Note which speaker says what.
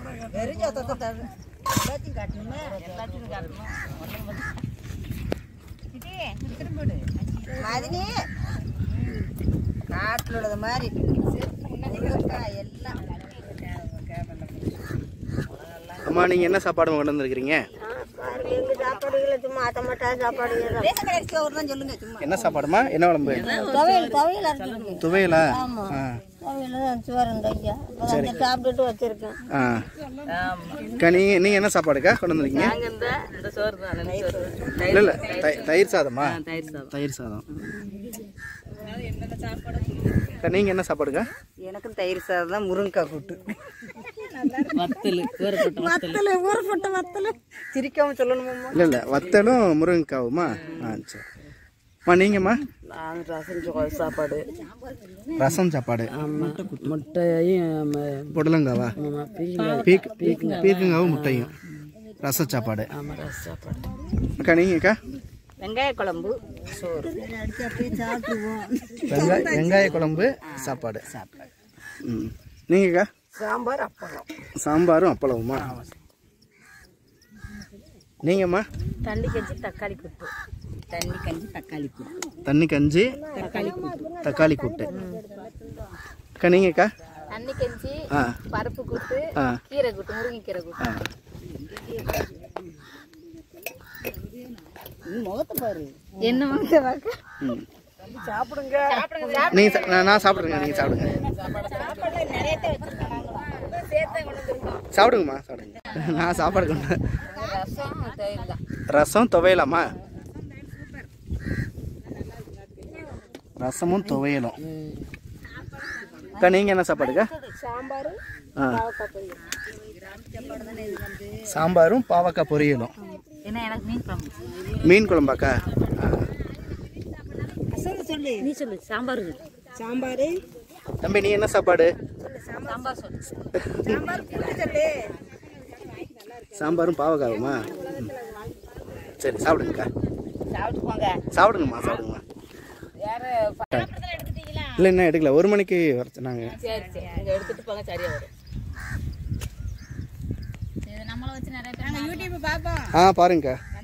Speaker 1: வெறும் சோத்தை எல்லாத்தையும் காட்டணுமே எல்லாத்தையும் காட்டணும் மதினி நாட்டில் உள்ளது மாதிரி எல்லாம்.
Speaker 2: அம்மா நீங்கள் என்ன சாப்பாடு கொண்டு வந்துருக்கிறீங்க?
Speaker 1: சும்மா ஆட்டமாட்டா சாப்பாடு சொல்லுங்க. சும்மா
Speaker 2: என்ன சாப்பாடுமா? என்ன குழம்பு? துவையலா?
Speaker 1: சாப்பிட்டுட்டு வச்சிருக்கேன்.
Speaker 2: நீங்க என்ன சாப்பாடுக்கா கொண்டு வந்துருக்கீங்க? இல்ல இல்ல தயிர் சாதமா? தயிர் சாதம். நீங்க என்ன சாப்பாடுக்கா?
Speaker 1: எனக்கும் தயிர் சாதம் தான். முருங்கைக்காய் கூட்டு சிரிக்காம சொல்லணுமா?
Speaker 2: இல்ல இல்ல வத்தலும் முருங்கைக்காவுமா? சரி. நீங்கம்மா?
Speaker 1: சாப்பாடு
Speaker 2: ரசம் சாப்பாடு.
Speaker 1: முட்டையும்
Speaker 2: புடலங்காவா? பீர்க்கங்காவும் முட்டையும் ரச சாப்பாடு. அக்கா நீங்கக்கா?
Speaker 1: வெங்காய குழம்பு சோறு.
Speaker 2: வெங்காய குழம்பு சாப்பாடு. நீங்கக்கா?
Speaker 1: சாம்பார் அப்பளம்.
Speaker 2: சாம்பாரும் அப்பளவுமா? நீங்கம்மா?
Speaker 1: தண்ணி கஞ்சி தக்காளி கூட்டு. தண்ணி கஞ்சி தக்காளி கூட்டு.
Speaker 2: தண்ணி கஞ்சி தக்காளி கூட்டு. அக்கா நீங்கக்கா?
Speaker 1: தண்ணி கஞ்சி பருப்பு கூட்டு கீரை கூட்டு முருங்கைக்கீரை கூட்டு. முகத்தை பாரு. என்ன முகத்தை பார்க்க? சாப்பிடுங்க.
Speaker 2: நான் சாப்பிடுங்க. நீங்க சாப்பிடுங்க. சாப்பிடுங்கம்மா சாப்பிடுங்க. நான் சாப்பாடு கொண்டு. ரசம் துவையலாமா? ரசமும் துவையலும். அக்கா நீங்க என்ன சாப்பாடுக்கா? சாம்பாரும் பாவக்காய் பொரியலும். மீன் குழம்பாக்கா?
Speaker 1: நீ சொல்லு. சாம்பார்.
Speaker 2: தம்பி நீ என்ன சாப்பாடு? சாம்பாரும் பாவக்காவுமா? சரி சாப்பிடுங்கக்கா. சாப்பிடுங்கம்மா சாப்பிடுங்கம்மா. இல்லை என்ன எடுக்கல. 1 மணிக்கு வர சொன்னாங்க.
Speaker 1: எடுத்துட்டு போங்க. சரியா வரும். நம்மள வச்சு நிறைய பேர் யூடியூப் பாப்போம்.
Speaker 2: பாருங்கக்கா.